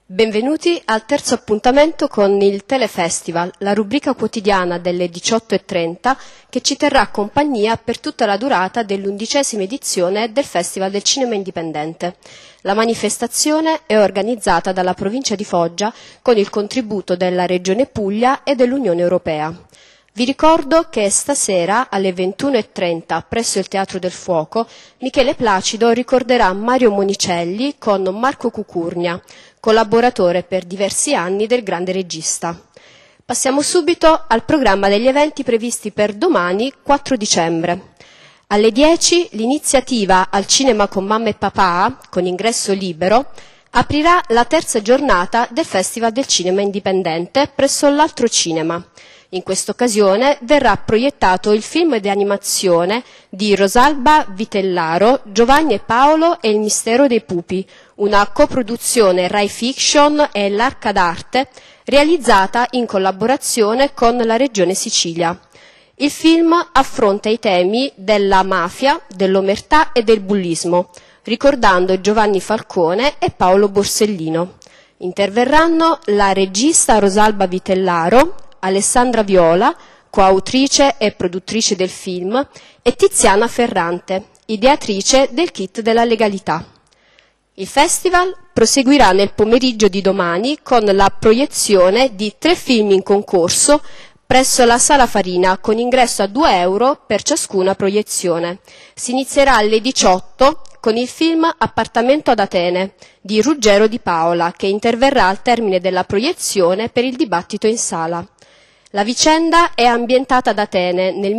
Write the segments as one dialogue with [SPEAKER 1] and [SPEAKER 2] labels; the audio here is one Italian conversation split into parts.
[SPEAKER 1] Benvenuti al terzo appuntamento con il Telefestival, la rubrica quotidiana delle 18:30 che ci terrà compagnia per tutta la durata dell'11ª edizione del Festival del Cinema Indipendente. La manifestazione è organizzata dalla provincia di Foggia con il contributo della Regione Puglia e dell'Unione Europea. Vi ricordo che stasera alle 21:30 presso il Teatro del Fuoco Michele Placido ricorderà Mario Monicelli con Marco Cucurnia, collaboratore per diversi anni del grande regista. Passiamo subito al programma degli eventi previsti per domani 4 dicembre. Alle 10 l'iniziativa Al cinema con mamma e papà, con ingresso libero, aprirà la terza giornata del Festival del Cinema Indipendente presso l'Altro Cinema. In questa occasione verrà proiettato il film di animazione di Rosalba Vitellaro, Giovanni e Paolo e il mistero dei pupi, una coproduzione Rai Fiction e l'Arca d'Arte, realizzata in collaborazione con la Regione Sicilia. Il film affronta i temi della mafia, dell'omertà e del bullismo, ricordando Giovanni Falcone e Paolo Borsellino. Interverranno la regista Rosalba Vitellaro, Alessandra Viola, coautrice e produttrice del film, e Tiziana Ferrante, ideatrice del kit della legalità. Il festival proseguirà nel pomeriggio di domani con la proiezione di 3 film in concorso presso la Sala Farina, con ingresso a €2 per ciascuna proiezione. Si inizierà alle 18 con il film Appartamento ad Atene di Ruggero Di Paola, che interverrà al termine della proiezione per il dibattito in sala. La vicenda è ambientata ad Atene nel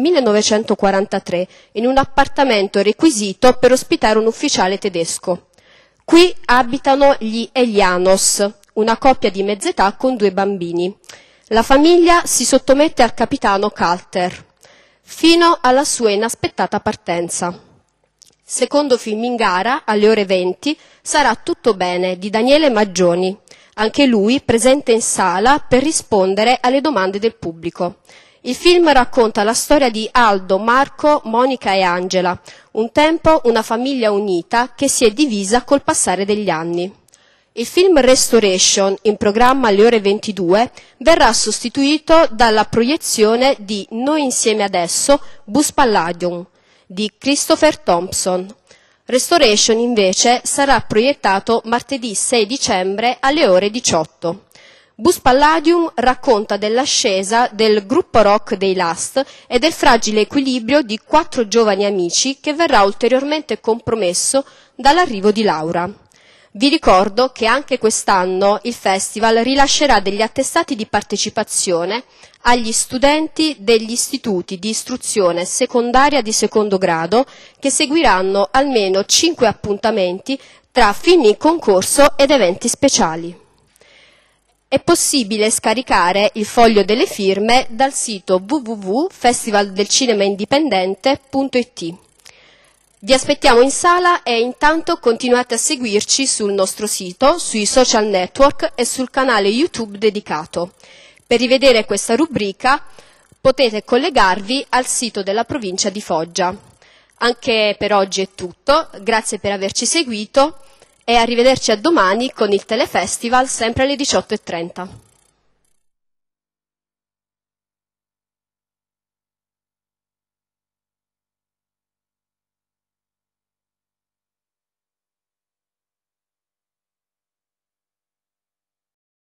[SPEAKER 1] 1943 in un appartamento requisito per ospitare un ufficiale tedesco. Qui abitano gli Elianos, una coppia di mezz'età con 2 bambini. La famiglia si sottomette al capitano Kalter fino alla sua inaspettata partenza. Secondo film in gara, alle ore 20, sarà Tutto bene di Daniele Maggioni, anche lui presente in sala per rispondere alle domande del pubblico. Il film racconta la storia di Aldo, Marco, Monica e Angela, un tempo una famiglia unita che si è divisa col passare degli anni. Il film Restoration, in programma alle ore 22, verrà sostituito dalla proiezione di Noi insieme adesso, Bus Palladium, di Christopher Thompson. Restoration invece sarà proiettato martedì 6 dicembre alle ore 18. Bus Palladium racconta dell'ascesa del gruppo rock dei Last e del fragile equilibrio di 4 giovani amici che verrà ulteriormente compromesso dall'arrivo di Laura. Vi ricordo che anche quest'anno il festival rilascerà degli attestati di partecipazione agli studenti degli istituti di istruzione secondaria di secondo grado che seguiranno almeno 5 appuntamenti tra film in concorso ed eventi speciali. È possibile scaricare il foglio delle firme dal sito www.festivaldelcinemaindipendente.it. Vi aspettiamo in sala e intanto continuate a seguirci sul nostro sito, sui social network e sul canale YouTube dedicato. Per rivedere questa rubrica potete collegarvi al sito della provincia di Foggia. Anche per oggi è tutto, grazie per averci seguito e arrivederci a domani con il Telefestival sempre alle 18:30.